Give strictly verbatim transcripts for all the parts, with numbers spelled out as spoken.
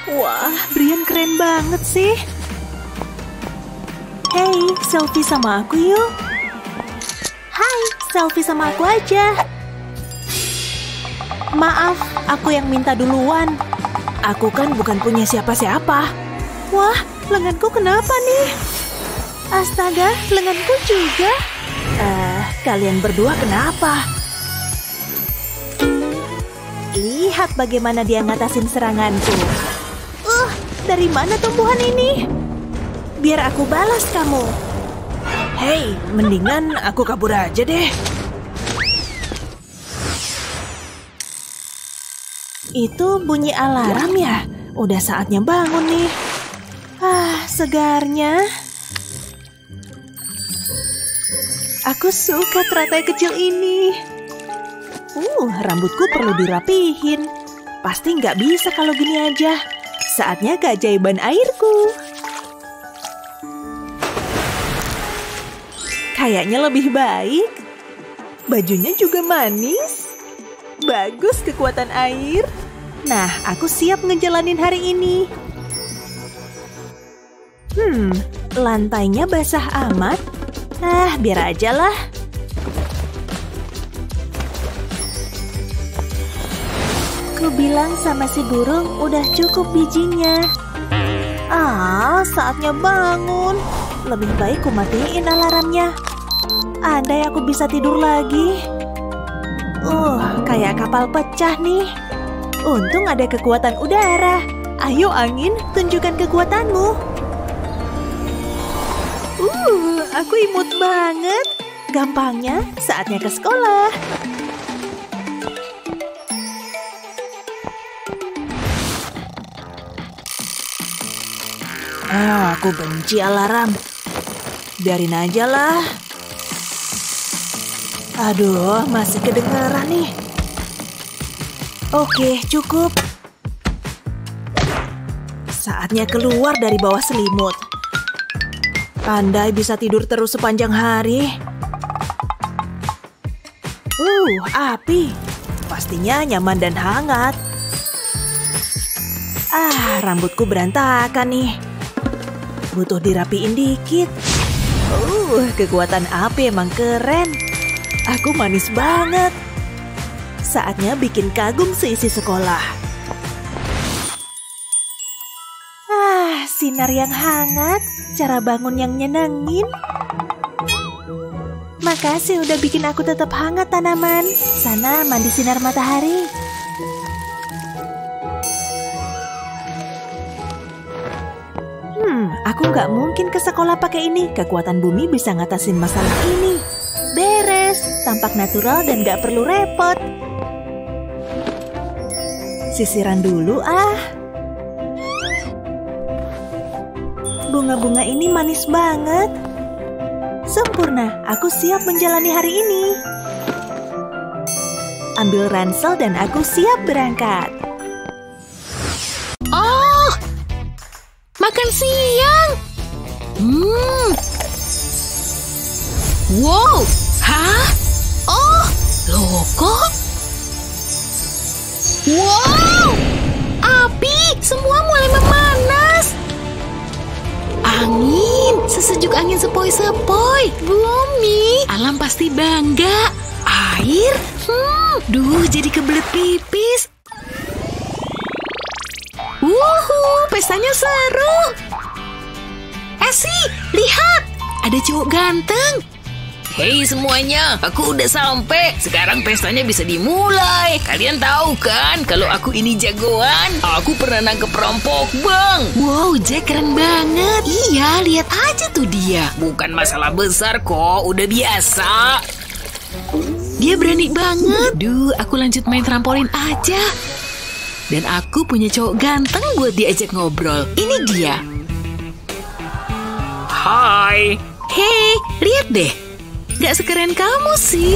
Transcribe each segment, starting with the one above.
Wah, Brian keren banget sih. Hey, selfie sama aku yuk. Hai, selfie sama aku aja. Maaf, aku yang minta duluan. Aku kan bukan punya siapa-siapa. Wah, lenganku kenapa nih? Astaga, lenganku juga. Eh, uh, kalian berdua kenapa? Lihat bagaimana dia ngatasin seranganku. Uh, dari mana tumbuhan ini? Biar aku balas kamu. Hei, mendingan aku kabur aja deh. Itu bunyi alarm ya? Udah saatnya bangun nih. Ah, segarnya. Aku suka teratai kecil ini. Uh, rambutku perlu dirapihin. Pasti nggak bisa kalau gini aja. Saatnya keajaiban airku. Kayaknya lebih baik. Bajunya juga manis. Bagus kekuatan air. Nah, aku siap ngejalanin hari ini. Hmm, lantainya basah amat. Ah, biar aja lah. Ku bilang sama si burung udah cukup bijinya. Ah, saatnya bangun. Lebih baik ku matiin alarmnya. Andai aku bisa tidur lagi. Uh, kayak kapal pecah nih. Untung ada kekuatan udara. Ayo angin, tunjukkan kekuatanmu. Uh, aku imut banget. Gampangnya, saatnya ke sekolah. Ah, aku benci alarm. Biarin aja lah. Aduh, masih kedengeran nih. Oke, cukup. Saatnya keluar dari bawah selimut. Andai bisa tidur terus sepanjang hari. Uh, api. Pastinya nyaman dan hangat. Ah, rambutku berantakan nih. Butuh dirapiin dikit. Uh, kekuatan api emang keren. Aku manis banget. Saatnya bikin kagum seisi sekolah. Ah, sinar yang hangat. Cara bangun yang nyenengin. Makasih udah bikin aku tetap hangat, tanaman. Sana mandi sinar matahari. Hmm, aku nggak mungkin ke sekolah pakai ini. Kekuatan bumi bisa ngatasin masalah ini. Beres, tampak natural dan nggak perlu repot. Sisiran dulu ah. Bunga-bunga ini manis banget. Sempurna, aku siap menjalani hari ini. Ambil ransel dan aku siap berangkat. Oh, makan siang. Hmm. Wow, hah? Oh, loh kok? Wow, api, semua mulai memanas. Angin, sesejuk angin sepoi-sepoi. Bumi, alam pasti bangga. Air, hmm, duh jadi kebelet pipis. Wuhu, pestanya seru. Esi, lihat, ada cowok ganteng. Hei semuanya, aku udah sampai. Sekarang pestanya bisa dimulai. Kalian tahu kan kalau aku ini jagoan? Aku pernah nangkep perampok, Bang. Wow, Jack keren banget. Iya, lihat aja tuh dia. Bukan masalah besar kok, udah biasa. Dia berani banget. Duh, aku lanjut main trampolin aja. Dan aku punya cowok ganteng buat diajak ngobrol. Ini dia. Hai. Hei, lihat deh. Gak sekeren kamu sih.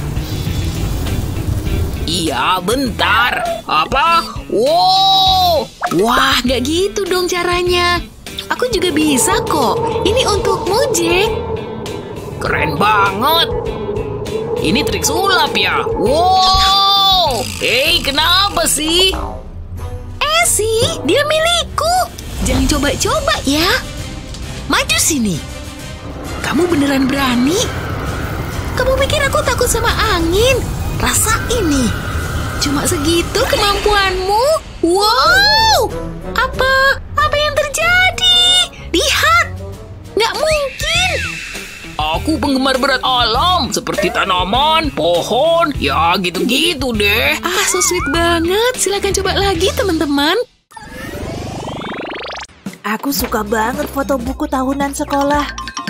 Iya, bentar. Apa? Wow. Wah, gak gitu dong caranya. Aku juga bisa kok. Ini untukmu, Jack. Keren banget. Ini trik sulap ya. Wow. Hei, kenapa sih? sih? Dia milikku. Jangan coba-coba ya. Maju sini. Kamu beneran berani? Kamu pikir aku takut sama angin? Rasa ini. Cuma segitu kemampuanmu? Wow! Apa? Apa yang terjadi? Lihat! Nggak mungkin! Aku penggemar berat alam, seperti tanaman, pohon, ya gitu-gitu deh. Ah, so sweet banget. Silakan coba lagi, teman-teman. Aku suka banget foto buku tahunan sekolah.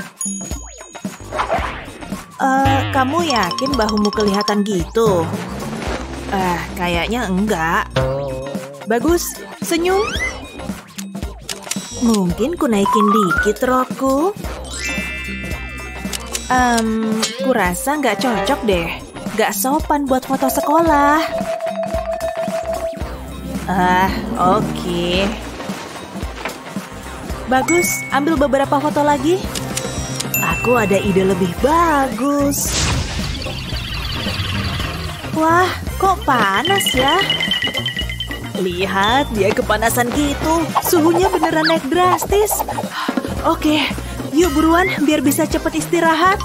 Eh, kamu yakin bahumu kelihatan gitu? Eh, kayaknya enggak. Bagus, senyum. Mungkin ku naikin dikit rokku. Um, kurasa nggak cocok deh. Nggak sopan buat foto sekolah. Ah, oke. Okay. Bagus, ambil beberapa foto lagi. Aku ada ide lebih bagus. Wah, kok panas ya? Lihat, dia kepanasan gitu. Suhunya beneran naik drastis. Oke, yuk buruan biar bisa cepet istirahat.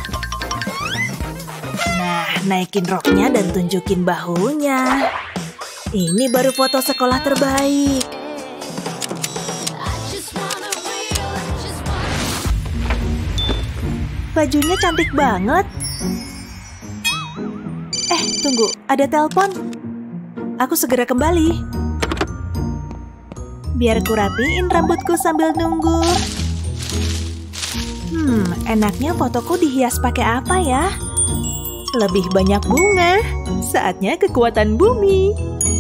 Nah, naikin roknya dan tunjukin bahunya. Ini baru foto sekolah terbaik. Bajunya cantik banget. Eh, tunggu, ada telepon. Aku segera kembali. Biar ku rapiin rambutku sambil nunggu. Hmm, enaknya fotoku dihias pakai apa ya? Lebih banyak bunga. Saatnya kekuatan bumi.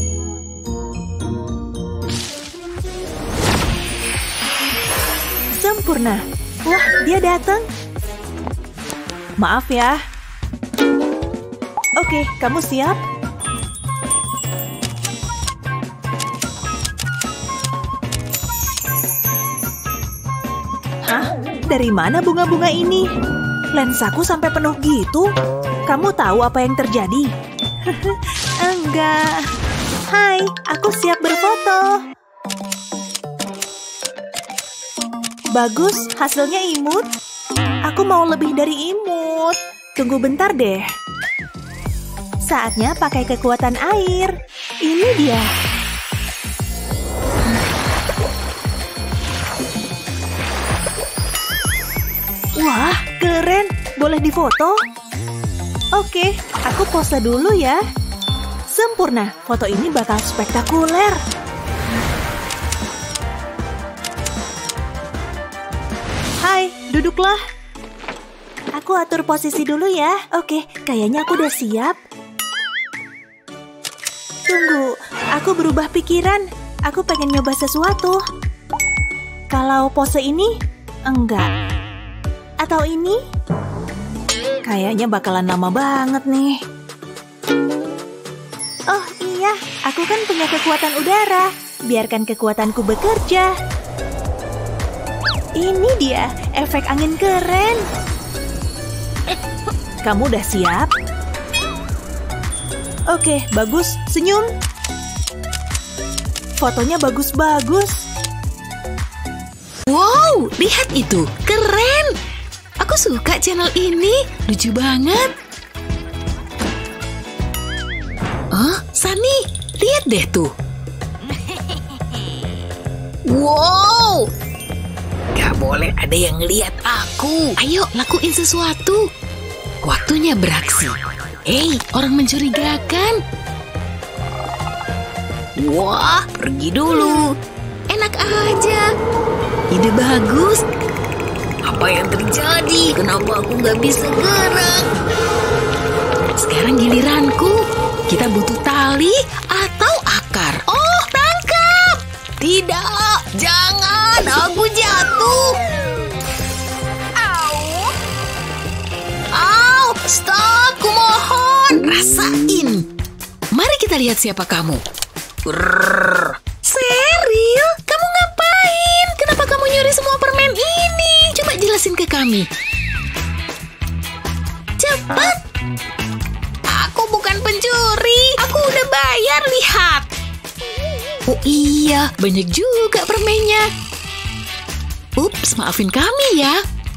Sempurna. Wah, dia datang. Maaf ya. Oke, kamu siap? Hah? Dari mana bunga-bunga ini? Lensaku sampai penuh gitu. Kamu tahu apa yang terjadi? Enggak. Hai, aku siap berfoto. Bagus, hasilnya imut. Aku mau lebih dari imut. Tunggu bentar deh. Saatnya pakai kekuatan air. Ini dia. Wah, keren. Boleh difoto? Oke, aku pose dulu ya. Sempurna. Foto ini bakal spektakuler. Hai, duduklah. Aku atur posisi dulu ya. Oke, kayaknya aku udah siap. Tunggu, aku berubah pikiran. Aku pengen nyoba sesuatu. Kalau pose ini, enggak. Atau ini? Kayaknya bakalan lama banget nih. Oh iya, aku kan punya kekuatan udara. Biarkan kekuatanku bekerja. Ini dia, efek angin keren. Kamu udah siap? Oke, bagus. Senyum. Fotonya bagus-bagus. Wow, lihat itu. Keren. Aku suka channel ini. Lucu banget. Oh, Sunny. Lihat deh tuh. Wow. Gak boleh ada yang ngeliat aku. Ayo, lakuin sesuatu. Waktunya beraksi. Hei, orang mencurigakan. Wah, pergi dulu. Enak aja. Ide bagus. Apa yang terjadi? Kenapa aku nggak bisa gerak? Sekarang giliranku. Kita butuh tali atau akar. Oh, tangkap. Tidak, jangan. Aku jatuh. Au. Au, stop, kumohon. Rasain. Mari kita lihat siapa kamu. Brrr. Sheryl, kamu ngapain? Kenapa kamu nyuri semua permen ini? Coba jelasin ke kami. Cepat. Aku bukan pencuri. Aku udah bayar, lihat. Oh iya, banyak juga permennya. Ups, maafin kami ya.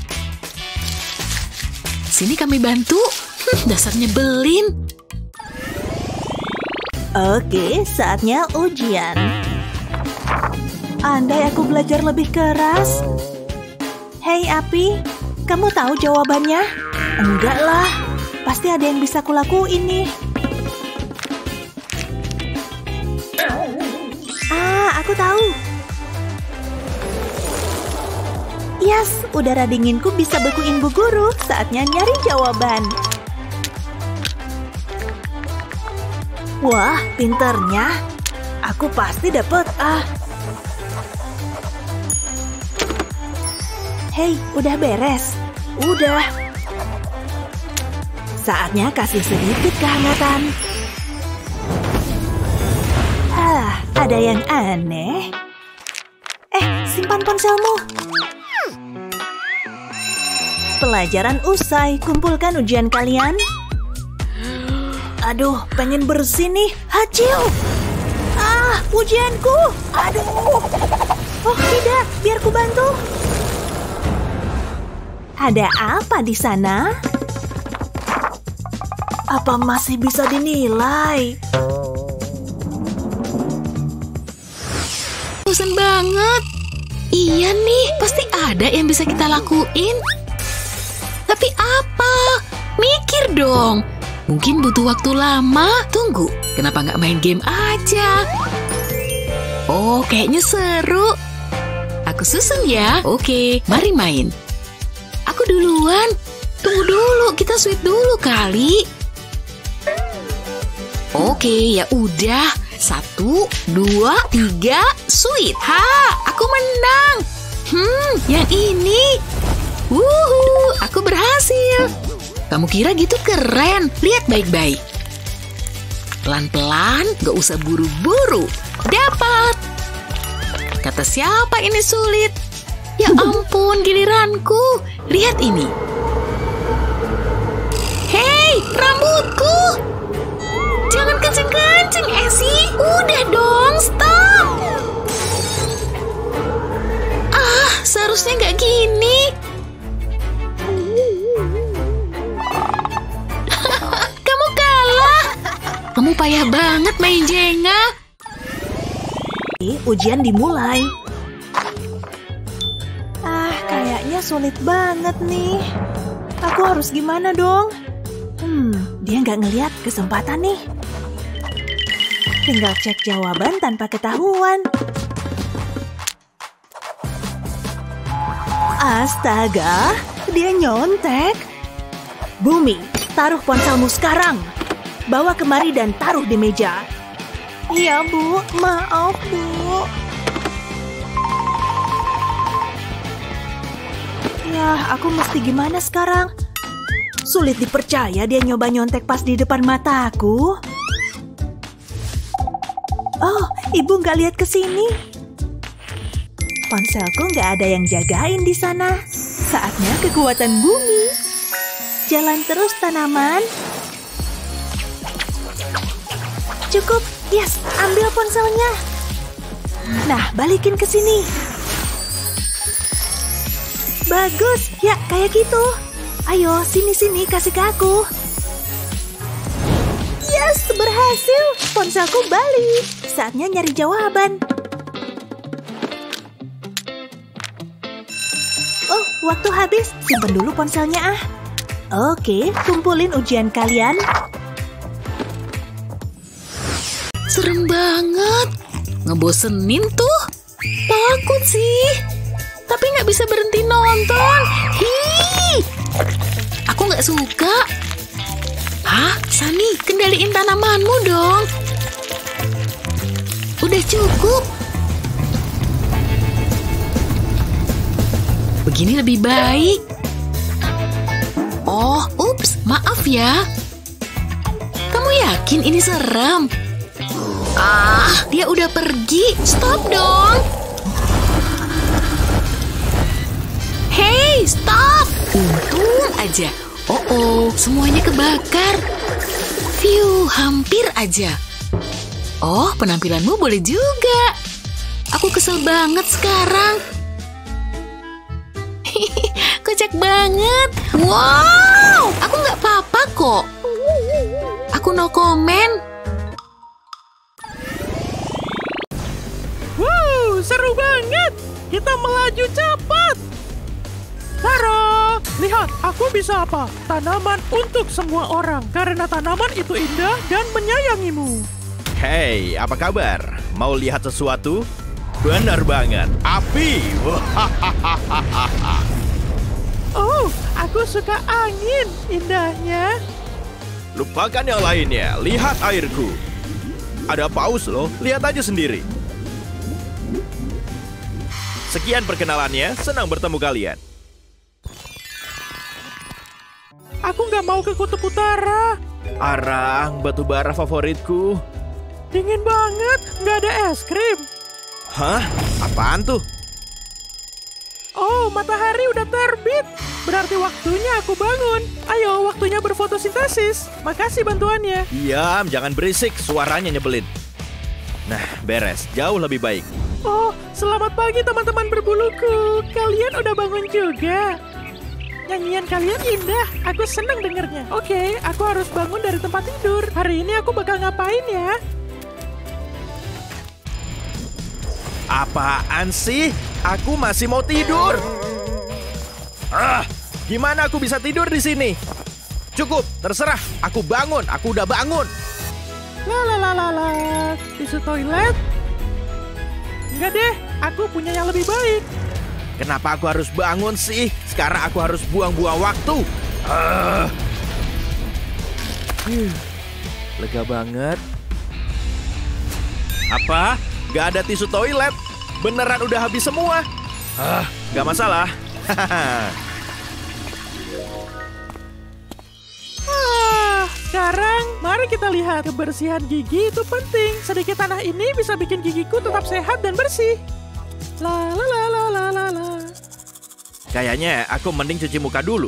Sini kami bantu. Hm, dasar nyebelin. Oke, saatnya ujian. Andai aku belajar lebih keras. Hei Api, kamu tahu jawabannya? Enggak lah, pasti ada yang bisa kulakuin nih. Ah, aku tahu. Yes, udara dinginku bisa bekuin Bu Guru. Saatnya nyari jawaban. Wah, pinternya. Aku pasti dapet A. Hei, udah beres? Udah. Saatnya kasih sedikit kehangatan. Ah, ada yang aneh. Eh, simpan ponselmu. Pelajaran usai, kumpulkan ujian kalian. Aduh, pengen bersih nih. Haciu! Ah, ujianku! Aduh! Oh tidak, biar ku bantu. Ada apa di sana? Apa masih bisa dinilai? Bosan banget. Iya nih, pasti ada yang bisa kita lakuin. Tapi apa? Mikir dong. Mungkin butuh waktu lama. Tunggu, kenapa nggak main game aja? Oh, kayaknya seru. Aku susun ya. Oke, mari main. Aku duluan. Tunggu dulu, kita sweet dulu kali. Oke, ya udah. Satu, dua, tiga, sweet. Ha, aku menang. Hmm, yang ini. Wuhu, aku berhasil. Kamu kira gitu keren? Lihat baik-baik. Pelan-pelan, gak usah buru-buru. Dapat. Kata siapa ini sulit? Ya ampun, giliranku. Lihat ini. Hei, rambutku. Jangan kenceng-kenceng, Esi. Udah dong, stop. Ah, seharusnya gak gini. Kamu kalah. Kamu payah banget main Jenga. Ujian dimulai. Ah, kayaknya sulit banget nih. Aku harus gimana dong? Hmm, dia nggak ngeliat kesempatan nih. Tinggal cek jawaban tanpa ketahuan. Astaga, dia nyontek. Bumi, taruh ponselmu sekarang. Bawa kemari dan taruh di meja. Iya, Bu. Maaf, Bu. Ya, aku mesti gimana sekarang? Sulit dipercaya dia nyoba nyontek pas di depan mataku. Oh, Ibu nggak lihat ke sini. Ponselku nggak ada yang jagain di sana. Saatnya kekuatan bumi. Jalan terus tanaman. Cukup. Yes, ambil ponselnya. Nah, balikin ke sini. Bagus, ya kayak gitu. Ayo, sini-sini kasih ke aku. Yes, berhasil. Ponselku balik. Saatnya nyari jawaban. Oh, waktu habis. Simpen dulu ponselnya ah. Oke, kumpulin ujian kalian. Serem banget. Ngebosenin tuh. Takut sih. Tapi nggak bisa berhenti nonton. Hi, aku nggak suka. Hah, Sunny, kendaliin tanamanmu dong. Udah cukup. Begini lebih baik. Oh, ups, maaf ya. Kamu yakin ini serem? Ah, dia udah pergi. Stop dong. Hey, stop. Untung aja. Oh, oh, semuanya kebakar. Phew, hampir aja. Oh, penampilanmu boleh juga. Aku kesel banget sekarang. Kocak banget. Wow, aku nggak apa-apa kok. Aku no comment. Wow, seru banget. Kita melaju cepat. Tara, lihat aku bisa apa? Tanaman untuk semua orang. Karena tanaman itu indah dan menyayangimu. Hey, apa kabar? Mau lihat sesuatu? Benar banget, api! Oh, aku suka angin, indahnya. Lupakan yang lainnya, lihat airku. Ada paus loh, lihat aja sendiri. Sekian perkenalannya, senang bertemu kalian. Aku nggak mau ke kutub utara. Arang, batu bara favoritku. Dingin banget, nggak ada es krim. Hah? Apaan tuh? Oh, matahari udah terbit. Berarti waktunya aku bangun. Ayo, waktunya berfotosintesis. Makasih bantuannya. Diam, jangan berisik, suaranya nyebelin. Nah, beres, jauh lebih baik. Oh, selamat pagi teman-teman berbuluku. Kalian udah bangun juga. Nyanyian kalian indah, aku seneng dengernya. Oke, aku harus bangun dari tempat tidur. Hari ini aku bakal ngapain ya? Apaan sih? Aku masih mau tidur. Ah, gimana aku bisa tidur di sini? Cukup, terserah. Aku bangun, aku udah bangun. La la la la la. Tisu toilet? Enggak deh, aku punya yang lebih baik. Kenapa aku harus bangun sih? Sekarang aku harus buang-buang waktu. Uh. Huh. Lega banget. Apa? Gak ada tisu toilet? Beneran udah habis semua? Ah, gak masalah. Ah, sekarang mari kita lihat. Kebersihan gigi itu penting. Sedikit tanah ini bisa bikin gigiku tetap sehat dan bersih. La la la la la la la. Kayaknya aku mending cuci muka dulu.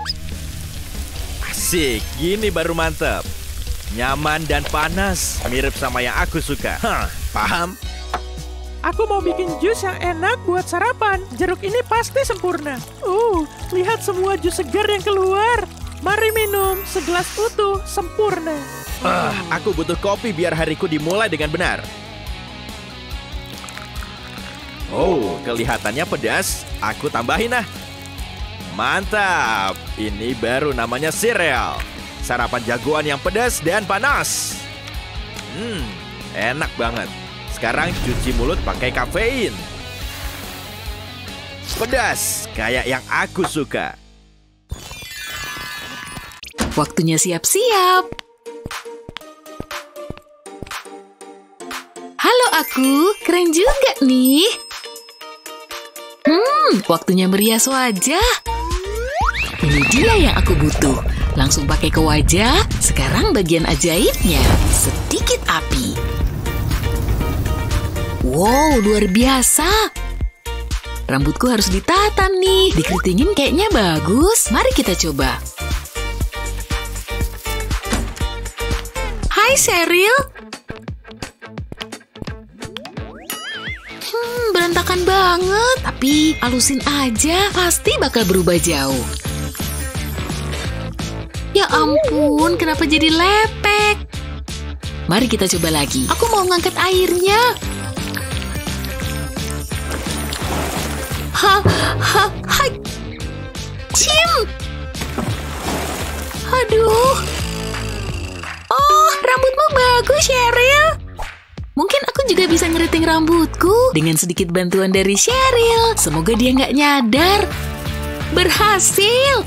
Asik, gini baru mantep. Nyaman dan panas, mirip sama yang aku suka. Hah, paham? Aku mau bikin jus yang enak buat sarapan. Jeruk ini pasti sempurna. Uh, lihat semua jus segar yang keluar. Mari minum, segelas utuh, sempurna. Uh, aku butuh kopi biar hariku dimulai dengan benar. Oh, kelihatannya pedas. Aku tambahin ah. Mantap. Ini baru namanya sereal. Sarapan jagoan yang pedas dan panas. Hmm, enak banget. Sekarang cuci mulut pakai kafein. Pedas, kayak yang aku suka. Waktunya siap-siap. Halo aku, keren juga nih. Hmm, waktunya merias wajah. Ini dia yang aku butuh. Langsung pakai ke wajah. Sekarang bagian ajaibnya, sedikit api. Wow, luar biasa. Rambutku harus ditata nih. Dikeritingin kayaknya bagus. Mari kita coba. Hai Cheryl. Hmm, berantakan banget. Tapi halusin aja, pasti bakal berubah jauh. Ya ampun, kenapa jadi lepek? Mari kita coba lagi. Aku mau ngangkat airnya. Ha, ha, hai. Cim. Aduh. Oh, rambutmu bagus, Cheryl. Mungkin aku juga bisa ngeriting rambutku dengan sedikit bantuan dari Cheryl. Semoga dia nggak nyadar. Berhasil.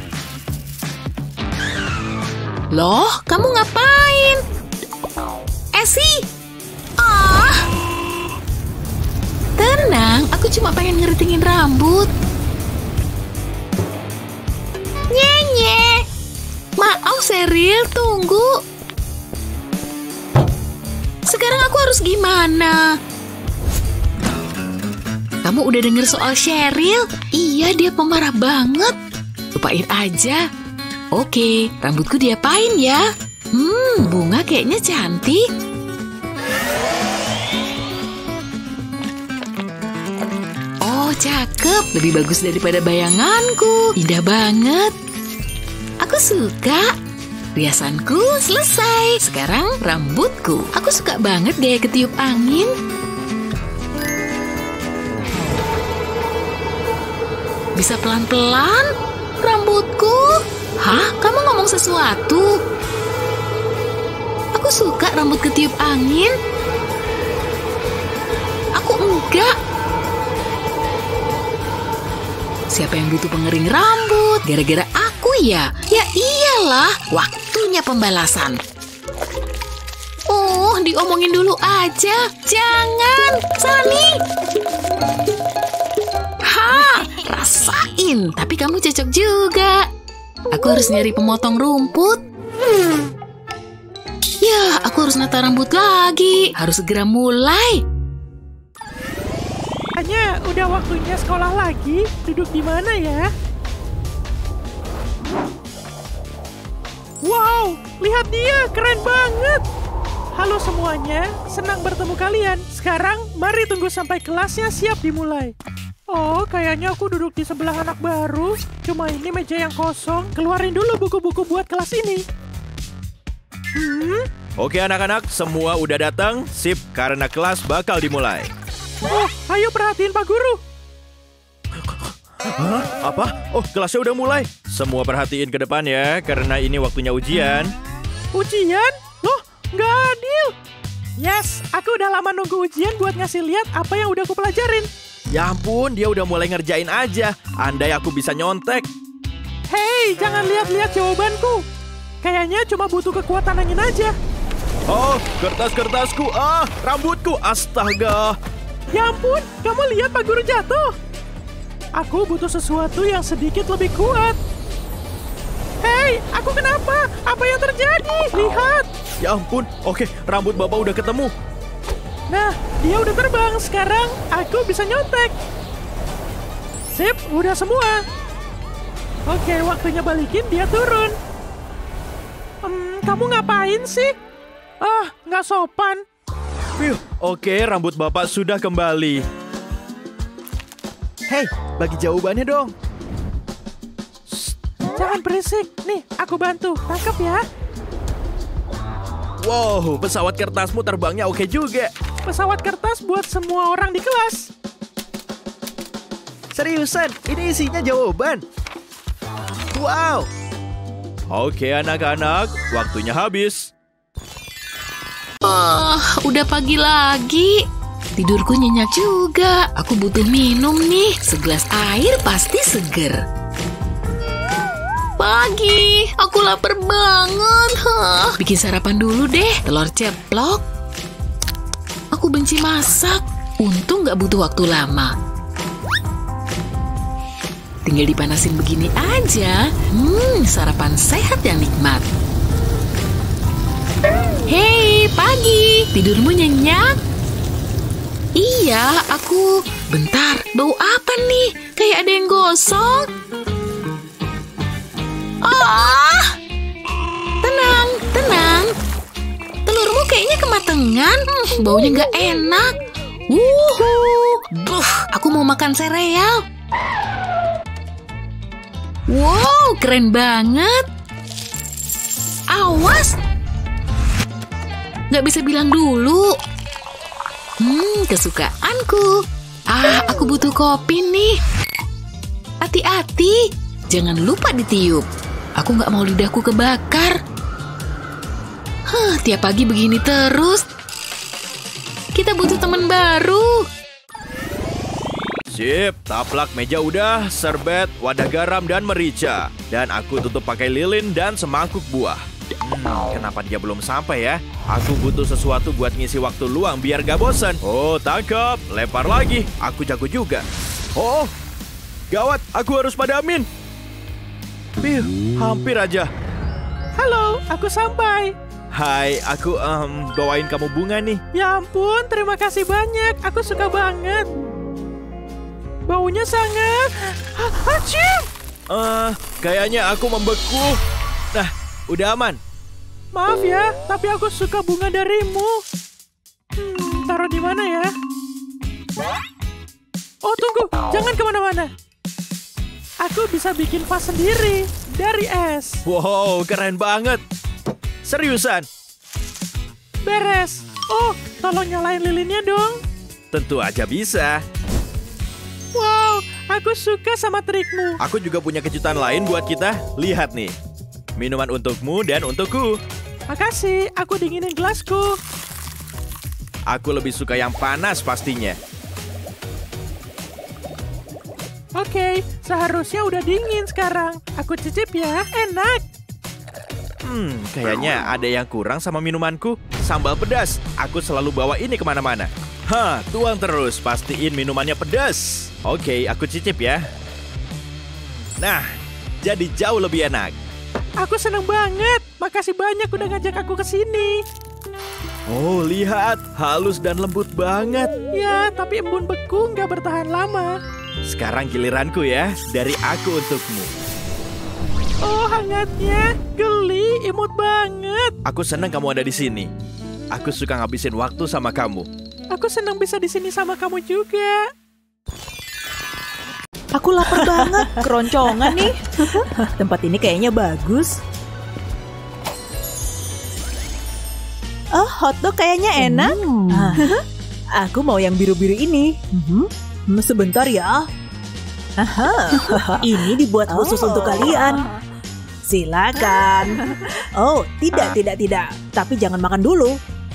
Loh, kamu ngapain? Esy. Ah. Tenang, aku cuma pengen ngeritingin rambut. Nyenye. Maaf, Cheryl, tunggu. Sekarang aku harus gimana? Kamu udah denger soal Cheryl? Iya, dia pemarah banget. Lupain aja. Oke, rambutku diapain ya? Hmm, bunga kayaknya cantik. cakep, lebih bagus daripada bayanganku. Indah banget. Aku suka. Riasanku selesai. Sekarang rambutku. Aku suka banget gaya ketiup angin. Bisa pelan-pelan? Rambutku? Hah? Kamu ngomong sesuatu? Aku suka rambut ketiup angin. Aku enggak. Siapa yang butuh pengering rambut? Gara-gara aku ya? Ya iyalah, waktunya pembalasan. Oh, diomongin dulu aja. Jangan, Sunny. Ha, rasain. Tapi kamu cocok juga. Aku harus nyari pemotong rumput. Hmm. Ya, aku harus nata rambut lagi. Harus segera mulai. Hanya udah waktunya sekolah lagi. Duduk di mana ya? Wow, lihat dia, keren banget. Halo semuanya, senang bertemu kalian. Sekarang mari tunggu sampai kelasnya siap dimulai. Oh, kayaknya aku duduk di sebelah anak baru. Cuma ini meja yang kosong. Keluarin dulu buku-buku buat kelas ini. Hmm? Oke anak-anak, semua udah datang. Sip, karena kelas bakal dimulai. Oh, ayo perhatiin Pak Guru. Hah? Apa? Oh, kelasnya udah mulai. Semua perhatiin ke depan ya, karena ini waktunya ujian. Ujian? Loh, nggak adil. Yes, aku udah lama nunggu ujian buat ngasih lihat apa yang udah aku pelajarin. Ya ampun, dia udah mulai ngerjain aja. Andai aku bisa nyontek. Hei, jangan lihat-lihat jawabanku. Kayaknya cuma butuh kekuatan angin aja. Oh, kertas-kertasku. Ah, rambutku. Astaga. Ya ampun, kamu lihat Pak Guru jatuh. Aku butuh sesuatu yang sedikit lebih kuat. Hei, aku kenapa? Apa yang terjadi? Lihat. Ya ampun, oke, rambut Bapak udah ketemu. Nah, dia udah terbang. Sekarang aku bisa nyontek. Sip, udah semua. Oke, waktunya balikin dia turun. Hmm, kamu ngapain sih? Ah, nggak sopan. Wih, oke, rambut Bapak sudah kembali. Hei, bagi jawabannya dong. Shh, jangan berisik. Nih, aku bantu. Tangkap ya. Wow, pesawat kertasmu terbangnya oke juga. Pesawat kertas buat semua orang di kelas. Seriusan, ini isinya jawaban. Wow. Oke anak-anak, waktunya habis. Oh, udah pagi lagi. Tidurku nyenyak juga. Aku butuh minum nih. Segelas air pasti seger. Pagi, aku lapar banget. Huh. Bikin sarapan dulu deh. Telur ceplok. Aku benci masak. Untung gak butuh waktu lama. Tinggal dipanasin begini aja. Hmm, sarapan sehat yang nikmat. Hei, pagi. Tidurmu nyenyak? Iya, aku... Bentar, bau apa nih? Kayak ada yang gosong. Ah! Tenang, tenang. Telurmu kayaknya kematangan. Hmm, baunya nggak enak. Wuhu. Buh, aku mau makan sereal. Wow, keren banget. Awas. Nggak bisa bilang dulu. Hmm, kesukaanku. Ah, aku butuh kopi nih. Hati-hati. Jangan lupa ditiup. Aku nggak mau lidahku kebakar. Huh, tiap pagi begini terus. Kita butuh teman baru. Sip, taplak meja udah, serbet, wadah garam, dan merica. Dan aku tutup pakai lilin dan semangkuk buah. Hmm, kenapa dia belum sampai ya? Aku butuh sesuatu buat ngisi waktu luang biar gak bosan. Oh, tangkap, lempar lagi. Aku jago juga. Oh, gawat, aku harus padamin. Piu, hampir aja. Halo, aku sampai. Hai, aku um, bawain kamu bunga nih. Ya ampun, terima kasih banyak. Aku suka banget. Baunya sangat... Hacium! Uh, kayaknya aku membeku. Nah, udah aman. Maaf ya, tapi aku suka bunga darimu. Hmm, taruh di mana ya? Oh, tunggu. Jangan kemana-mana. Aku bisa bikin vas sendiri dari es. Wow, keren banget. Seriusan? Beres. Oh, tolong nyalain lilinnya dong. Tentu aja bisa. Wow, aku suka sama trikmu. Aku juga punya kejutan lain buat kita. Lihat nih. Minuman untukmu dan untukku. Makasih, aku dinginin gelasku. Aku lebih suka yang panas pastinya. Oke, seharusnya udah dingin sekarang. Aku cicip ya, enak. Hmm, kayaknya ada yang kurang sama minumanku. Sambal pedas. Aku selalu bawa ini kemana-mana. Hah, tuang terus. Pastiin minumannya pedas. Oke, aku cicip ya. Nah, jadi jauh lebih enak. Aku seneng banget. Makasih banyak udah ngajak aku ke sini. Oh, lihat. Halus dan lembut banget. Ya, tapi embun beku nggak bertahan lama. Sekarang giliranku ya. Dari aku untukmu. Oh, hangatnya. Geli, imut banget. Aku senang kamu ada di sini. Aku suka ngabisin waktu sama kamu. Aku senang bisa di sini sama kamu juga. Aku lapar banget, keroncongan nih. Tempat ini kayaknya bagus. Oh, hotdog kayaknya enak. Ah, aku mau yang biru-biru ini. Hmm, sebentar ya. Aha, ini dibuat khusus untuk kalian. Silakan. Oh, tidak, tidak, tidak. Tapi jangan makan dulu.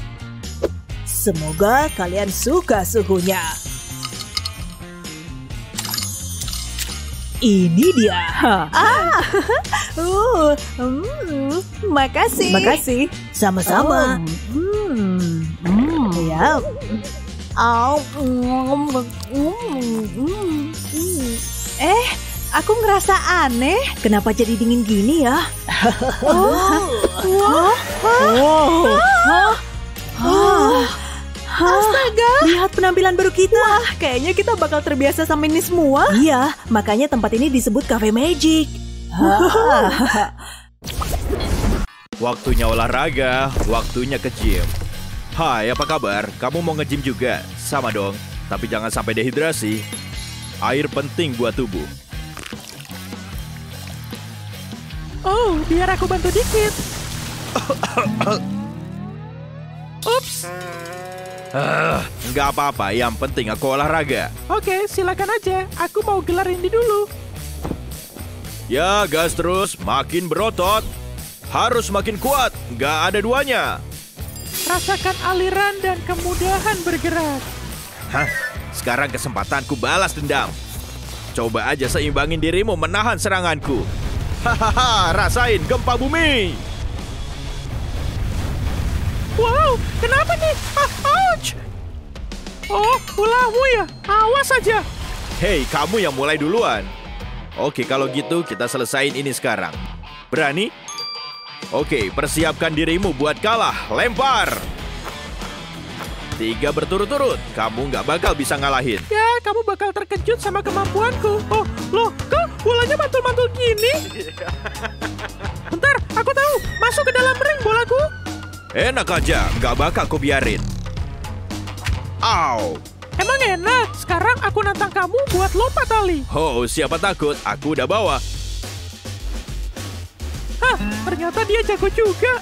Semoga kalian suka suhunya. Ini dia. Ah, uh, mm, makasih. Makasih. Sama-sama. Oh. Hmm. Hmm. Ya. Oh. Mm, mm, mm. Eh, aku ngerasa aneh. Kenapa jadi dingin gini ya? Oh. Wah. Oh. Hah? Oh. Astaga, lihat penampilan baru kita. Wah, kayaknya kita bakal terbiasa sama ini semua. Iya, makanya tempat ini disebut Cafe Magic. Waktunya olahraga, waktunya ke gym. Hai, apa kabar? Kamu mau nge-gym juga? Sama dong, tapi jangan sampai dehidrasi. Air penting buat tubuh. Oh, biar aku bantu dikit. Ups. Ah, nggak apa-apa, yang penting aku olahraga. Oke, silakan aja. Aku mau gelar ini dulu. Ya, gas terus, makin berotot. Harus makin kuat, nggak ada duanya. Rasakan aliran dan kemudahan bergerak. Hah, sekarang kesempatanku balas dendam. Coba aja seimbangin dirimu menahan seranganku. Hahaha, rasain gempa bumi. Wow, kenapa nih? Ah, ouch! Oh, ulahmu ya? Awas aja. Hei, kamu yang mulai duluan. Oke, kalau gitu kita selesain ini sekarang. Berani? Oke, persiapkan dirimu buat kalah. Lempar! Tiga berturut-turut. Kamu nggak bakal bisa ngalahin. Ya, kamu bakal terkejut sama kemampuanku. Oh, loh, kok bolanya mantul-mantul gini? Bentar, aku tahu. Masuk ke dalam ring bolaku. Enak aja, nggak bakal ku biarin. Au! Emang enak? Sekarang aku nantang kamu buat lompat tali. Oh, siapa takut? Aku udah bawa. Hah, ternyata dia jago juga.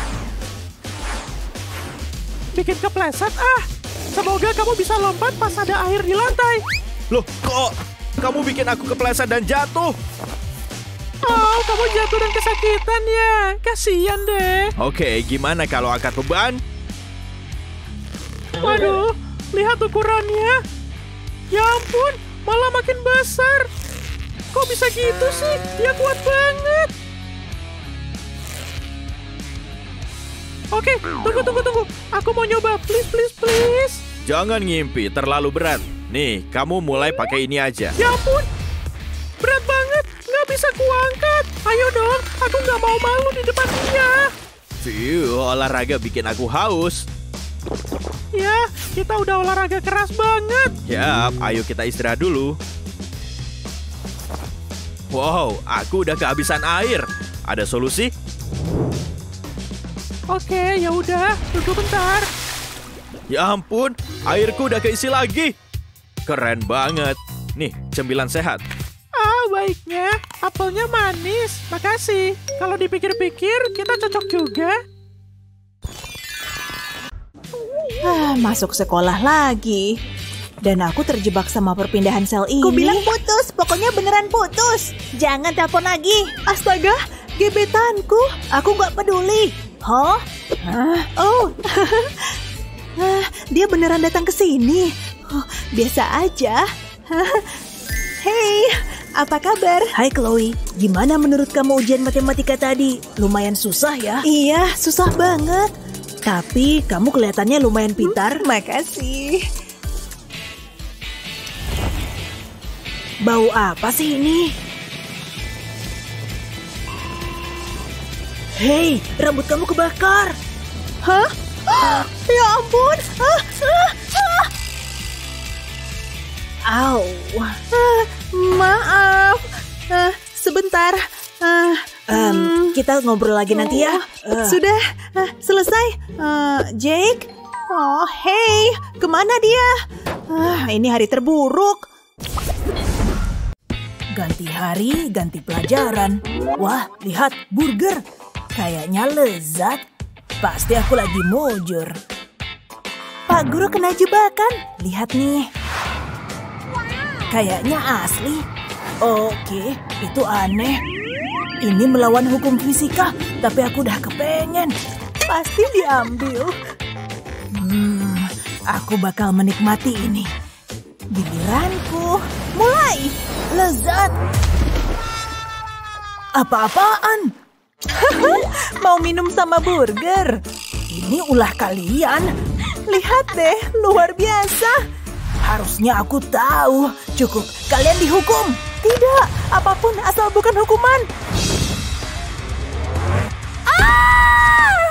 Bikin kepleset ah. Semoga kamu bisa lompat pas ada air di lantai. Loh, kok kamu bikin aku kepleset dan jatuh? Oh, kamu jatuh dan kesakitan ya. Kasian deh. Oke, gimana kalau angkat beban? Waduh, lihat ukurannya. Ya ampun, malah makin besar. Kok bisa gitu sih? Dia kuat banget. Oke, tunggu, tunggu, tunggu. Aku mau nyoba, please, please, please. Jangan ngimpi, terlalu berat. Nih, kamu mulai pakai ini aja. Ya ampun, berat banget. Nggak bisa kuangkat. Ayo dong, aku nggak mau malu di depan dia. Fiu, olahraga bikin aku haus. Ya, kita udah olahraga keras banget. Yap, ayo kita istirahat dulu. Wow, aku udah kehabisan air. Ada solusi? Oke, ya udah, tunggu bentar. Ya ampun, airku udah keisi lagi. Keren banget. Nih, cemilan sehat. Ah, baiknya. Apelnya manis. Makasih. Kalau dipikir-pikir, kita cocok juga. Ah, masuk sekolah lagi. Dan aku terjebak sama perpindahan sel ini. Ku bilang putus, pokoknya beneran putus. Jangan telepon lagi. Astaga, gebetanku. Aku nggak peduli. Hah? Ah, oh, ah, dia beneran datang ke sini. Oh, biasa aja. Hei, apa kabar? Hai Chloe, gimana menurut kamu ujian matematika tadi? Lumayan susah ya? Iya, susah banget. Tapi kamu kelihatannya lumayan pintar. Hmm, makasih. Bau apa sih ini? Hei, rambut kamu kebakar. Hah? Ah, ya ampun. Ah, ah, ah. Au. Ah, maaf. Ah, sebentar. Ah, Um, hmm. kita ngobrol lagi nanti ya. Oh, Uh, Sudah, ah, selesai. Ah, Jake? Oh, hey, kemana dia? Ah, ini hari terburuk. Ganti hari, ganti pelajaran. Wah, lihat, burger. Kayaknya lezat. Pasti aku lagi mujur. Pak Guru kena jebakan. Lihat nih. Kayaknya asli. Oke, itu aneh. Ini melawan hukum fisika, tapi aku udah kepengen. Pasti diambil. Hmm, aku bakal menikmati ini. Giliranku. Mulai. Lezat. Apa-apaan? Mau minum sama burger. Ini ulah kalian. Lihat deh, luar biasa. Harusnya aku tahu. Cukup, kalian dihukum. Tidak, apapun asal bukan hukuman. Ah!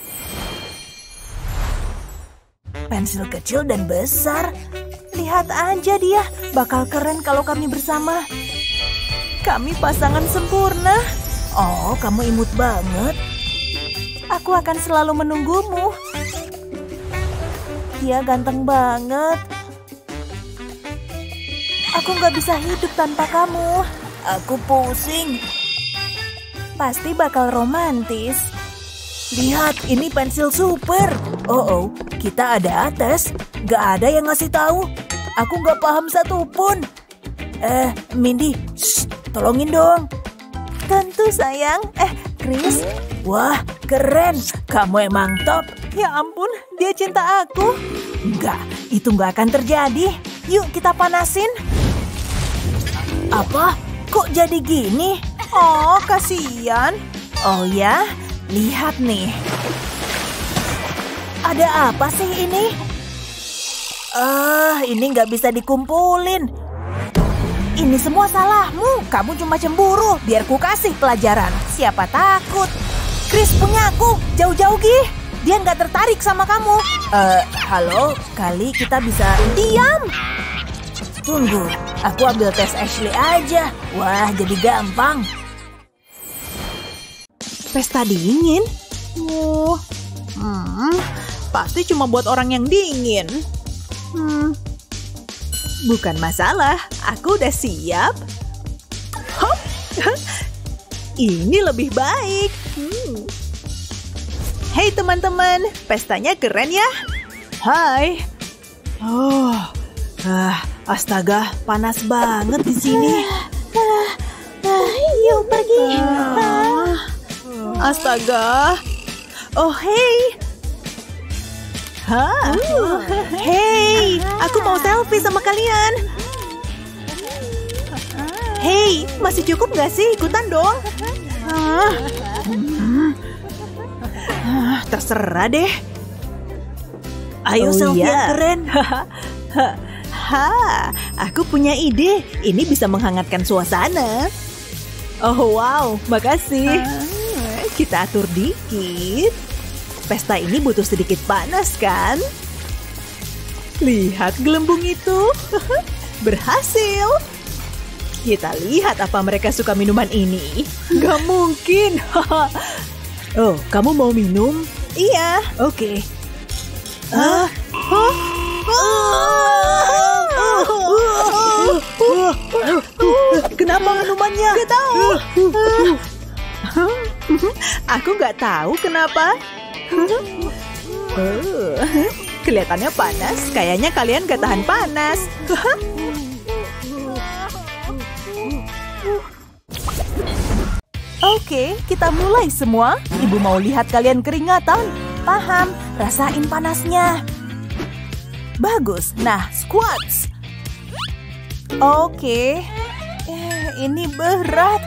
Pensil kecil dan besar. Lihat aja dia, bakal keren kalau kami bersama. Kami pasangan sempurna. Oh, kamu imut banget. Aku akan selalu menunggumu. Dia ganteng banget. Aku nggak bisa hidup tanpa kamu. Aku pusing. Pasti bakal romantis. Lihat, ini pensil super. Oh, oh, kita ada tes. Gak ada yang ngasih tahu. Aku gak paham satupun. Eh, Mindy, shh, tolongin dong. Tentu sayang. Eh, Chris. Wah, keren. Kamu emang top. Ya ampun, dia cinta aku. Enggak, itu gak akan terjadi. Yuk kita panasin. Apa? Kok jadi gini? Oh, kasihan. Oh ya, lihat nih. Ada apa sih ini? Ah, ini nggak bisa dikumpulin. Ini semua salahmu. Kamu cuma cemburu. Biar ku kasih pelajaran. Siapa takut? Chris punya aku. Jauh-jauh Gi. Dia nggak tertarik sama kamu. Eh, halo, kali kita bisa... Diam. Tunggu, aku ambil tes Ashley aja. Wah, jadi gampang. Pesta dingin? Oh, hmm, pasti cuma buat orang yang dingin. Hmm, bukan masalah, aku udah siap. Hop, ini lebih baik. Hmm. Hey teman-teman, pestanya keren ya? Hai. Oh, ah, astaga, panas banget di sini. Yuk pergi. Ah. Astaga. Oh, hey. Hah? Hey, aku mau selfie sama kalian. Hey, masih cukup nggak sih? Ikutan dong. Ah. Hmm. Ah, terserah deh. Ayo Oh, selfie iya. yang keren. Ha, aku punya ide. Ini bisa menghangatkan suasana. Oh wow, makasih. Kita atur dikit. Pesta ini butuh sedikit panas kan? Lihat gelembung itu. Berhasil. Kita lihat apa mereka suka minuman ini. Gak mungkin. Oh, kamu mau minum? Iya. Oke. Ah. Hah? Ah. lawannya. Gak tahu. Aku nggak tahu kenapa. Oh, kelihatannya panas. Kayaknya kalian gak tahan panas. Oke, kita mulai semua. Ibu mau lihat kalian keringatan. Paham, rasain panasnya. Bagus. Nah, squats. Oke. Eh, ini berat.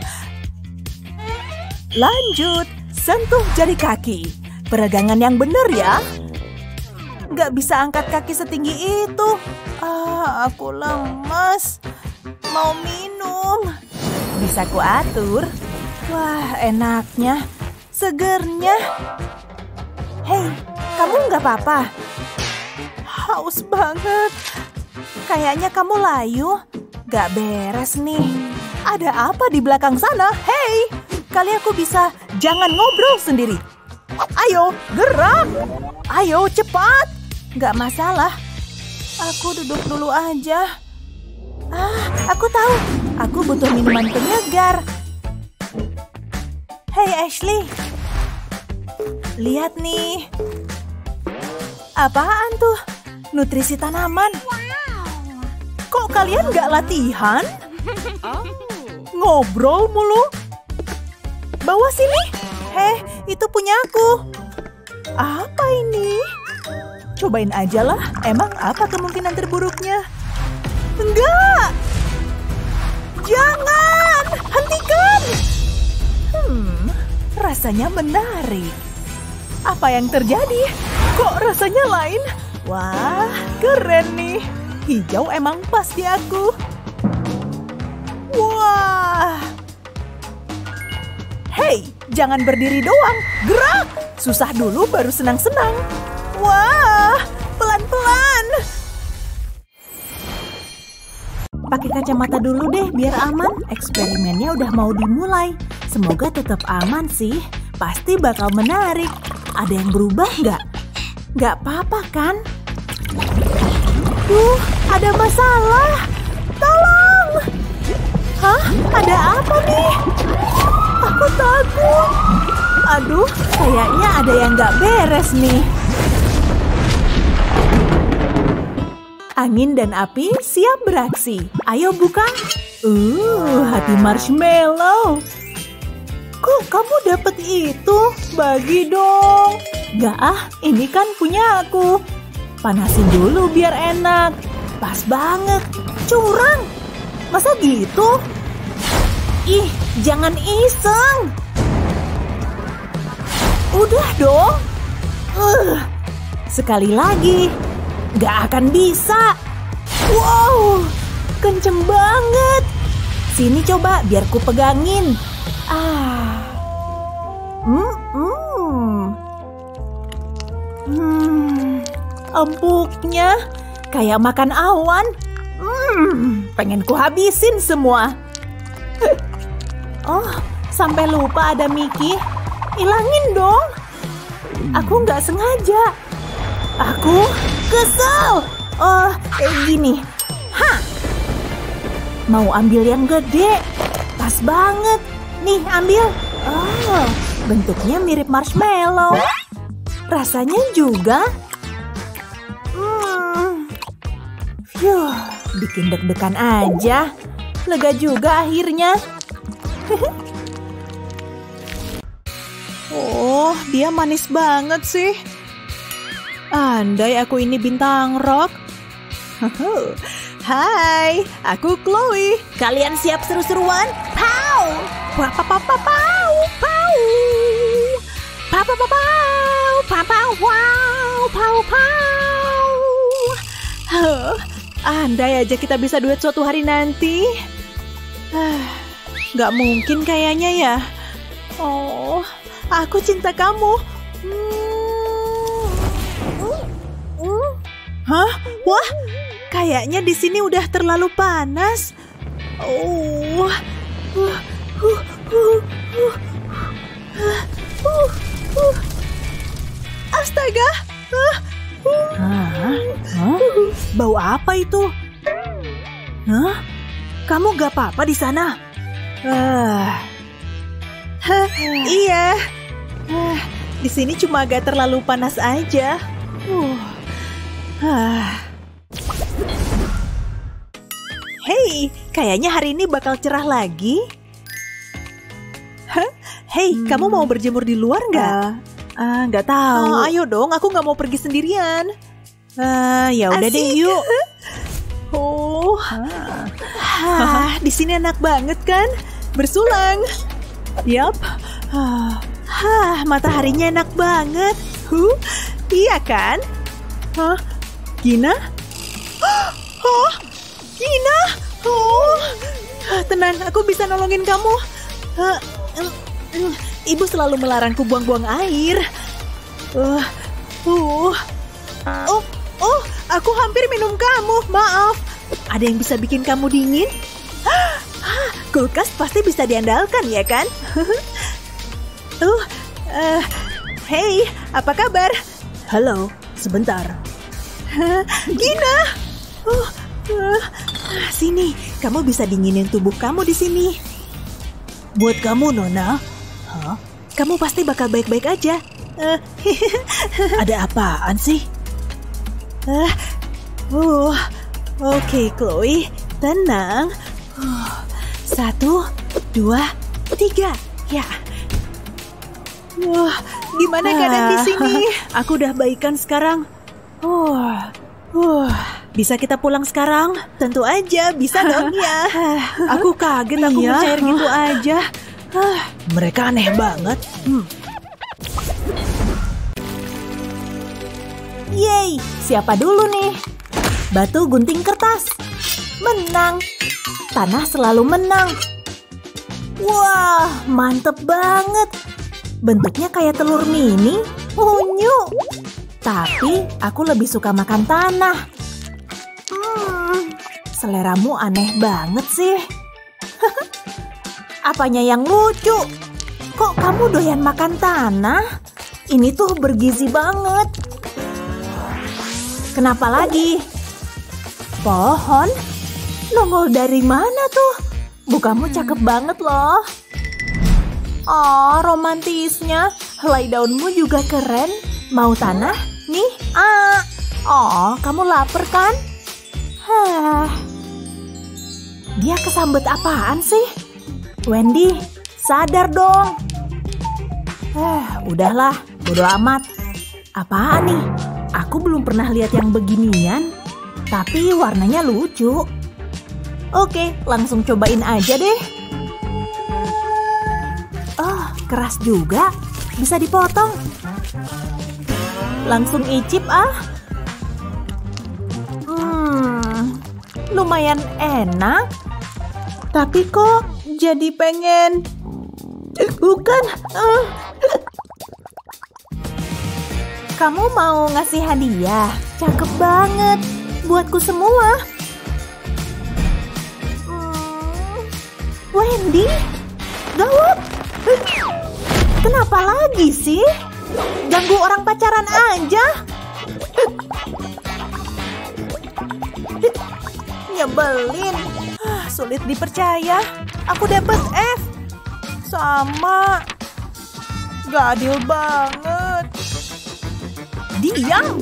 Lanjut, sentuh jari kaki. Peregangan yang benar ya. Nggak bisa angkat kaki setinggi itu. Ah, aku lemas. Mau minum. Bisa ku atur. Wah, enaknya. Segernya. Hei, kamu nggak apa-apa? Haus banget. Kayaknya kamu layu. Gak beres nih. Ada apa di belakang sana? Hei, kali aku bisa. Jangan ngobrol sendiri. Ayo, gerak. Ayo, cepat. Gak masalah. Aku duduk dulu aja. Ah, aku tahu. Aku butuh minuman penyegar. Hei, Ashley. Lihat nih. Apaan tuh? Nutrisi tanaman. Kok kalian gak latihan? Ngobrol mulu. Bawa sini. Heh, itu punya aku. Apa ini? Cobain aja lah. Emang apa kemungkinan terburuknya? Enggak! Jangan! Hentikan! Hmm, rasanya menarik. Apa yang terjadi? Kok rasanya lain? Wah, keren nih. Hijau emang pas di aku. Wah. Hei, jangan berdiri doang. Gerak. Susah dulu baru senang-senang. Wah, pelan-pelan. Pakai kacamata dulu deh biar aman. Eksperimennya udah mau dimulai. Semoga tetap aman sih. Pasti bakal menarik. Ada yang berubah nggak? Nggak apa-apa kan? Duh, ada masalah. Tolong! Hah? Ada apa nih? Aku takut. Aduh, kayaknya ada yang nggak beres nih. Angin dan api siap beraksi. Ayo buka. Uh, hati marshmallow. Kok kamu dapet itu? Bagi dong. Gak ah, ini kan punya aku. Panasin dulu biar enak. Pas banget. Curang. Masa gitu? Ih, jangan iseng. Udah dong. Uh, sekali lagi. Gak akan bisa. Wow, kenceng banget. Sini coba biar ku pegangin. Ah, hmm, hmm, hmm, empuknya kayak makan awan. Hmm, pengen ku habisin semua. Oh, sampai lupa ada Mickey. Ilangin dong. Aku nggak sengaja. Aku kesel. Oh, eh, gini. Hah? Mau ambil yang gede. Pas banget. Nih, ambil. Oh, bentuknya mirip marshmallow. Rasanya juga. Hmm. Phew, bikin deg-degan aja. Lega juga akhirnya. Oh, dia manis banget sih. Andai aku ini bintang rock. Hai, aku Chloe. Kalian siap seru-seruan? Pow! Pow, pow, pow, pow, pow, pow. Pow, pow, pow, pow, pow, pow, wow, pow, pow. Huh, andai aja kita bisa duet suatu hari nanti. Gak mungkin kayaknya ya. Oh, aku cinta kamu. Hah? Wah, kayaknya di sini udah terlalu panas. Oh, uh, uh, uh, uh, uh, uh, uh. Astaga! Uh, uh. Hah? Huh? Bau apa itu? Hah? Kamu gak apa-apa di sana? Ah. Hah, iya. Ah, di sini cuma agak terlalu panas aja. Uh. Ah. Hei, kayaknya hari ini bakal cerah lagi. Hah? Hei, hmm. kamu mau berjemur di luar nggak? Ah, nggak tahu. Oh, ayo dong, aku nggak mau pergi sendirian. Ah, ya udah deh, yuk. Oh, ah, di sini enak banget kan? Bersulang. Yap. Ah, ah, mataharinya enak banget. Huh, iya kan? Hah, Gina? Oh, Gina? Oh, tenang, aku bisa nolongin kamu. Uh, um, um, Ibu selalu melarangku buang-buang air. Uh, uh. Oh, oh, aku hampir minum kamu. Maaf. Ada yang bisa bikin kamu dingin? Kulkas pasti bisa diandalkan, ya kan? uh, uh, Hey, apa kabar? Halo, sebentar. Gina. Uh, uh, sini, kamu bisa dinginin tubuh kamu di sini. Buat kamu, Nona. Hah? Kamu pasti bakal baik-baik aja. Uh, Ada apaan sih? Uh, uh, Oke, okay, Chloe. Tenang. Uh, satu, dua, tiga. Ya. Wah, gimana keadaan di sini? Aku udah baikan sekarang. Uh, uh, bisa kita pulang sekarang? Tentu aja, bisa dong ya. Aku kaget aku iya. percaya gitu aja. Mereka aneh banget. Hmm. Yeay, siapa dulu nih? Batu gunting kertas. Menang. Tanah selalu menang. Wah, mantep banget. Bentuknya kayak telur mini. Unyu. Tapi aku lebih suka makan tanah. Hmm, seleramu aneh banget sih. Apanya yang lucu? Kok kamu doyan makan tanah? Ini tuh bergizi banget. Kenapa lagi? Pohon? Nongol dari mana tuh? Bukamu cakep banget loh. Oh, romantisnya. Helai daunmu juga keren. Mau tanah? Nih, ah. Oh, kamu lapar kan? Hah. Dia kesambet apaan sih? Wendy, sadar dong. Eh, udahlah, bodo amat. Apaan nih? Aku belum pernah lihat yang beginian. Tapi warnanya lucu. Oke, langsung cobain aja deh. Oh, keras juga. Bisa dipotong. Langsung icip ah. Hmm, lumayan enak. Tapi kok jadi pengen... Bukan. Uh. Kamu mau ngasih hadiah? Cakep banget. Buatku semua. Hmm. Wendy? Gawat. Kenapa lagi sih? Ganggu orang pacaran aja. Nyebelin. Sulit dipercaya. Aku dapet F. Sama. Gak adil banget. Diam.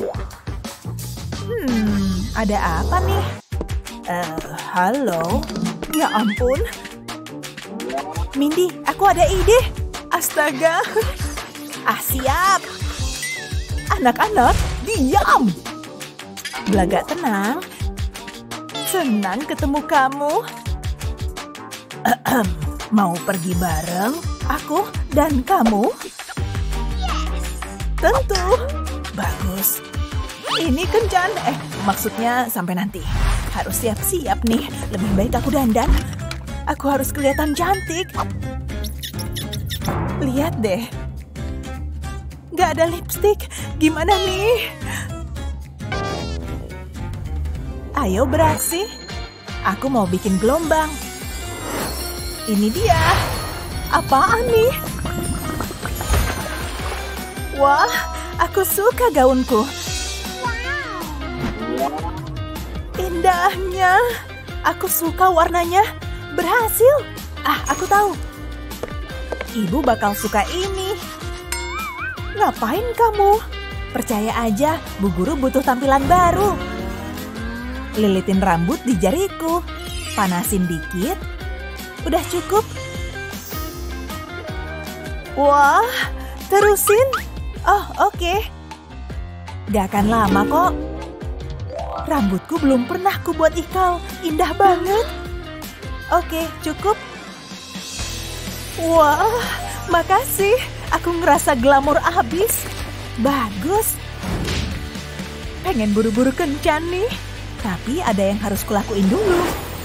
Hmm, ada apa nih? Uh, halo. Ya ampun. Mindy, aku ada ide. Astaga. Ah, siap. Anak-anak, diam. Belaga tenang. Senang ketemu kamu. Ahem, mau pergi bareng? Aku dan kamu? Tentu. Bagus. Ini kencan. Eh, maksudnya sampai nanti. Harus siap-siap nih. Lebih baik aku dandan. Aku harus kelihatan cantik. Lihat deh. Gak ada lipstik. Gimana nih? Ayo beraksi. Aku mau bikin gelombang. Ini dia. Apaan nih? Wah, aku suka gaunku. Indahnya. Aku suka warnanya. Berhasil. Ah, aku tahu. Ibu bakal suka ini. Ngapain kamu? Percaya aja, Bu Guru butuh tampilan baru. Lilitin rambut di jariku. Panasin dikit. Udah cukup. Wah, terusin. Oh, oke. Okay. Gak akan lama kok. Rambutku belum pernah ku buat ikal. Indah banget. Oke, okay, cukup. Wah, makasih. Aku ngerasa glamor abis. Bagus. Pengen buru-buru kencan nih. Tapi ada yang harus kulakuin dulu.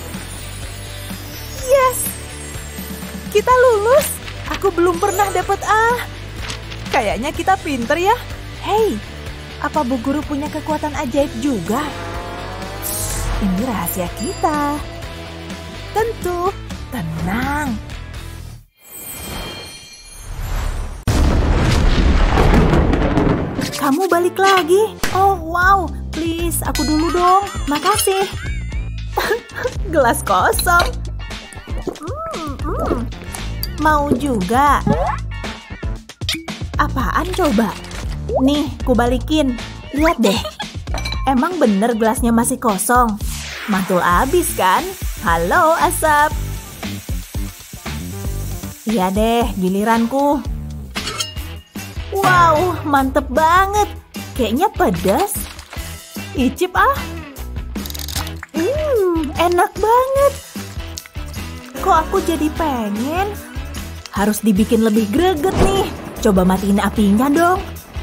Yes! Kita lulus. Aku belum pernah dapet A. Kayaknya kita pinter ya. Hei, apa Bu Guru punya kekuatan ajaib juga? Ini rahasia kita. Tentu, tenang. Kamu balik lagi? Oh, wow. Please, aku dulu dong. Makasih. Gelas kosong. Hmm, hmm. Mau juga? Apaan coba? Nih, ku balikin. Lihat deh. Emang bener gelasnya masih kosong? Mantul abis kan? Halo, Asap. Iya deh, giliranku. Wow, mantep banget. Kayaknya pedas. Icip ah. Hmm, enak banget. Kok aku jadi pengen? Harus dibikin lebih greget nih. Coba matiin apinya dong.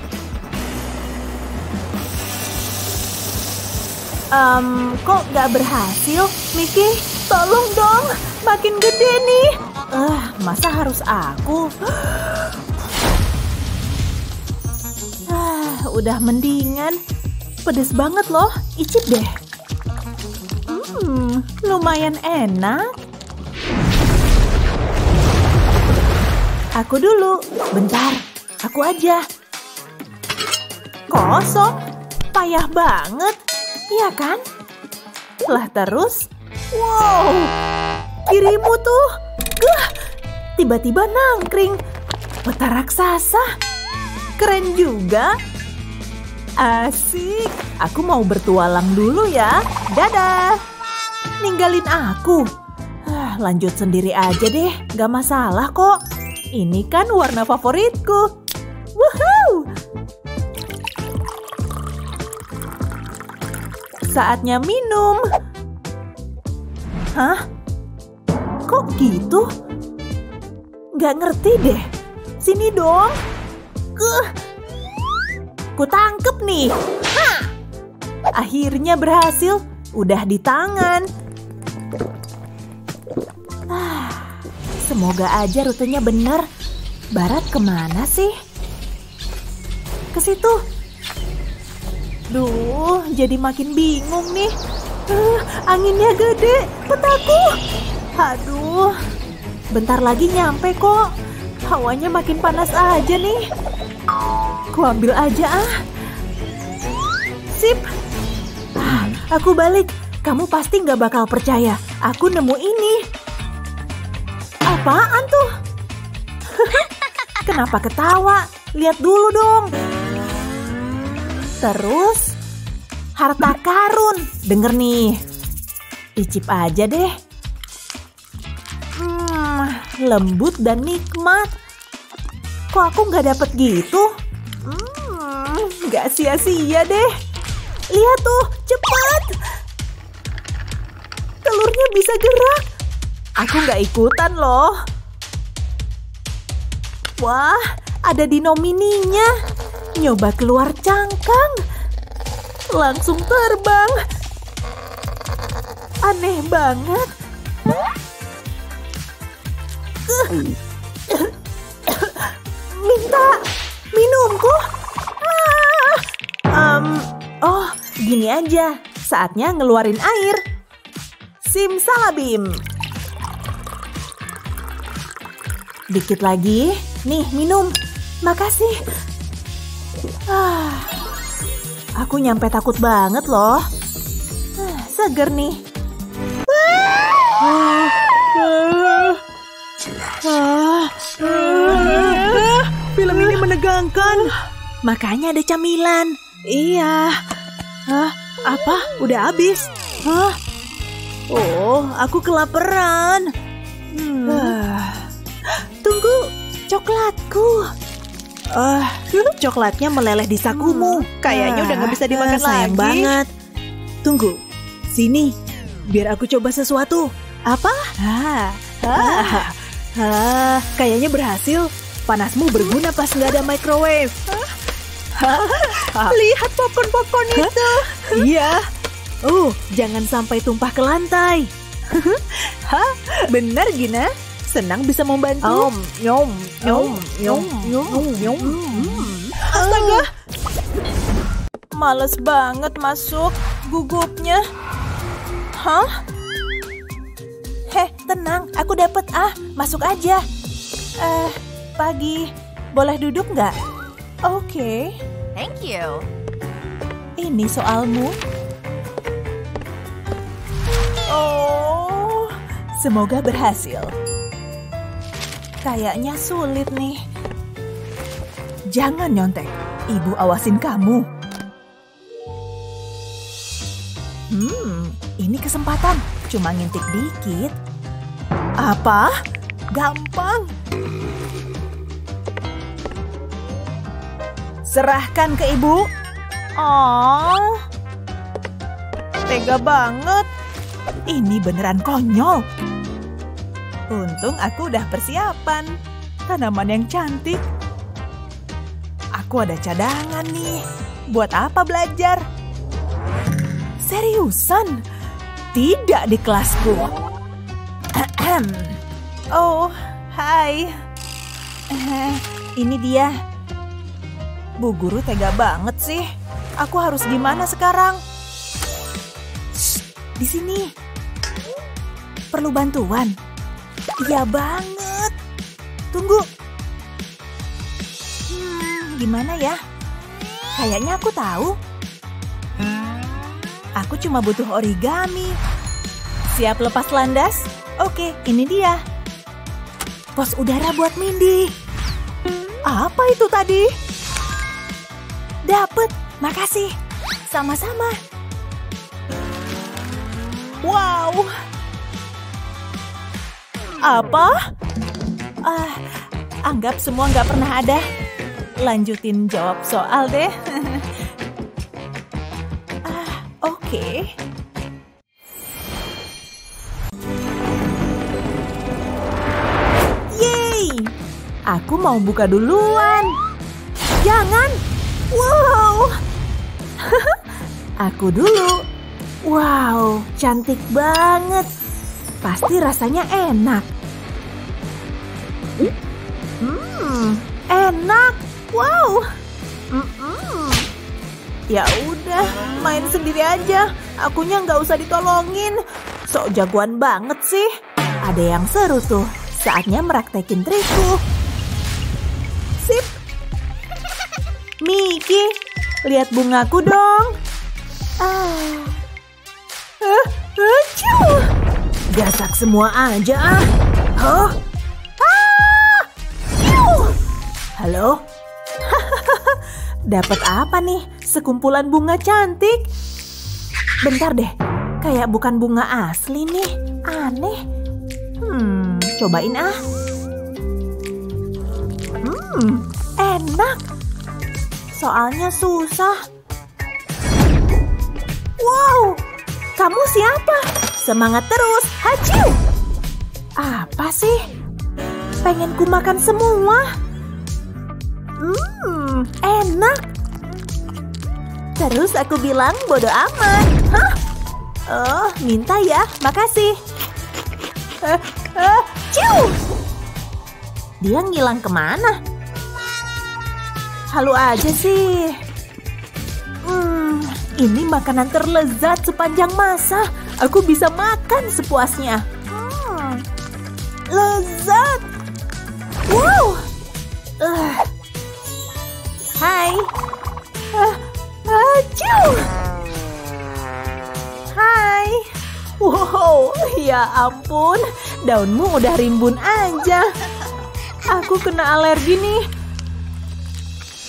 Um, kok gak berhasil? Miki, tolong dong. Makin gede nih. Eh, uh, masa harus aku? Ah, udah mendingan. Pedes banget loh. Icip deh. Hmm, lumayan enak. Aku dulu. Bentar, aku aja. Kosong. Payah banget. Iya kan? Lah terus. Wow. Kirimu tuh. Gah. Tiba-tiba nangkring. Peta raksasa. Keren juga. Asik. Aku mau bertualang dulu ya. Dadah. Ninggalin aku. Ah, lanjut sendiri aja deh. Gak masalah kok. Ini kan warna favoritku. Woohoo! Saatnya minum. Hah? Kok gitu? Gak ngerti deh. Sini dong. Kuh. Kutangkep nih. Hah! Akhirnya berhasil. Udah di tangan. Ah, semoga aja rutenya bener. Barat kemana sih? Ke situ. Duh, jadi makin bingung nih. Uh, anginnya gede. Petaku. Aduh. Bentar lagi nyampe kok. Hawanya makin panas aja nih. Ku ambil aja ah. Sip. Ah, aku balik. Kamu pasti gak bakal percaya. Aku nemu ini. Apaan tuh? Kenapa ketawa? Lihat dulu dong. Terus, harta karun. Denger nih. Icip aja deh. Hmm, lembut dan nikmat. Kok aku gak dapet gitu? Hmm, gak sia-sia deh. Lihat tuh, cepat. Telurnya bisa gerak. Aku gak ikutan loh. Wah, ada dino mininya. Nyoba keluar cangkang. Langsung terbang. Aneh banget. Minta minumku. Ah. Um, oh, gini aja. Saatnya ngeluarin air. Simsalabim. Dikit lagi. Nih, minum. Makasih. Ah, aku nyampe takut banget loh. Ah, seger nih. Ah, ah, menyenangkan. Makanya ada camilan. Iya. Hah? Apa? Udah habis? Hah? Oh, aku kelaparan. Hmm. Ah. Tunggu, coklatku. Ah, coklatnya meleleh di sakumu. Kayaknya udah nggak bisa dimakan lagi. Sayang banget. Tunggu, sini. Biar aku coba sesuatu. Apa? Ah, ah, ah, kayaknya berhasil. Panasmu berguna pas nggak ada microwave. Lihat popcorn-popcorn itu. Iya. Oh, jangan sampai tumpah ke lantai. Hah? Benar, Gina? Senang bisa membantu. Om, nyom, nyom, nyom, nyom, nyom. Astaga. Males banget masuk gugupnya. Hah? Heh, tenang, aku dapat ah, masuk aja. Eh, pagi, boleh duduk nggak? Oke. Okay. Thank you. Ini soalmu. Oh, semoga berhasil. Kayaknya sulit nih. Jangan nyontek, ibu awasin kamu. Hmm, ini kesempatan. Cuma ngintip dikit. Apa? Gampang. Serahkan ke ibu. Oh, tega banget. Ini beneran konyol. Untung aku udah persiapan. Tanaman yang cantik. Aku ada cadangan nih. Buat apa belajar? Seriusan? Tidak di kelasku. Oh, hai. Eh, ini dia. Bu guru tega banget sih. Aku harus gimana sekarang? Shh, di sini. Perlu bantuan? Iya banget. Tunggu. Hmm, gimana ya? Kayaknya aku tahu. Aku cuma butuh origami. Siap lepas landas? Oke, ini dia. Pos udara buat Mindy. Apa itu tadi? Dapet, makasih. Sama-sama. Wow. Apa? Ah, anggap semua nggak pernah ada. Lanjutin jawab soal deh. ah, oke. Okay. Yeay! Aku mau buka duluan. Jangan. Wow. Aku dulu. Wow, cantik banget. Pasti rasanya enak. Hmm, enak. Wow. Mm-mm. Ya udah, main sendiri aja. Akunya nggak usah ditolongin. Sok jagoan banget sih. Ada yang seru tuh. Saatnya meraktekin trikku. Sip. Miki, lihat bungaku dong. Ah. Uh, uh, Gasak semua aja ah. Huh? Ah! Halo? Dapat apa nih? Sekumpulan bunga cantik. Bentar deh, kayak bukan bunga asli nih. Aneh. Hmm, cobain ah. Hmm, enak. Soalnya susah. Wow, kamu siapa? Semangat terus, haciu. Apa sih? Pengen ku makan semua. Hmm, enak. Terus aku bilang bodo amat. Hah? Oh, minta ya, makasih. Uh, uh, ciu. Dia ngilang kemana? Halu aja sih. Hmm, ini makanan terlezat sepanjang masa. Aku bisa makan sepuasnya. Hmm, lezat. Wow. Uh. Hai. Uh, aciu. Hai. Wow, ya ampun. Daunmu udah rimbun aja. Aku kena alergi nih.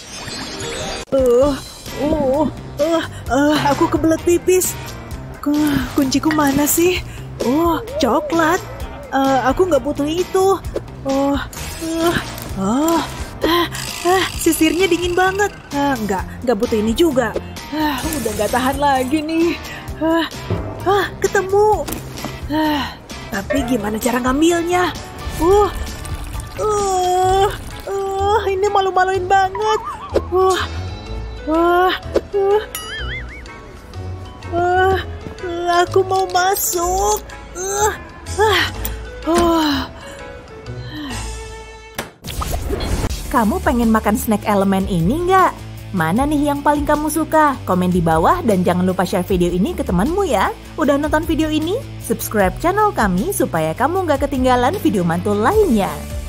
Uh, uh, uh, uh, aku kebelet pipis. Uh, kunciku mana sih? Oh, coklat. Uh, aku nggak butuh itu. Oh, uh, oh, ah, ah, sisirnya dingin banget. Ah, nggak, nggak butuh ini juga. Ah, udah nggak tahan lagi nih. Ah, ah, ketemu. Ah, tapi gimana cara ngambilnya? Uh, uh, uh, ini malu-maluin banget. Uh, uh, uh, uh, uh, aku mau masuk. Uh, uh, uh. Kamu pengen makan snack elemen ini nggak? Mana nih yang paling kamu suka? Komen di bawah dan jangan lupa share video ini ke temanmu ya. Udah nonton video ini? Subscribe channel kami supaya kamu nggak ketinggalan video mantul lainnya.